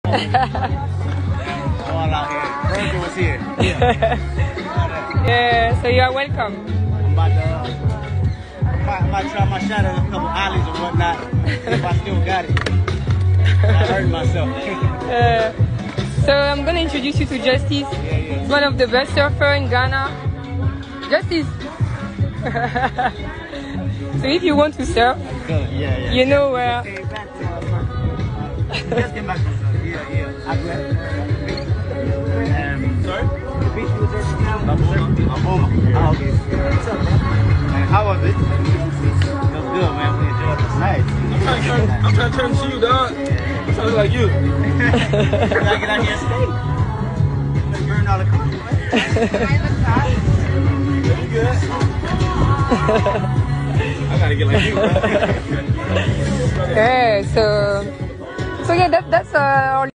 All out here. Virgil was here. Yeah, so you are welcome. I'm about to try my shot at a couple alleys or whatnot. If I still got it. I hurt myself. So I'm gonna introduce you to Justice. He's one of the best surfers in Ghana. Justice. So if you want to surf, you know where. Just came back from surf. Yeah. I grabbed sorry? The beach was there now? Boma. Oh, okay. What's up, man? Man, how was it? It was good, man. We enjoyed it. Nice. I'm trying to turn to you, dog. I'm trying to like you. You gotta get out here and stay. Let's burn all the cars, man. You good? I gotta get like you, bro. Yeah, so yeah, that's our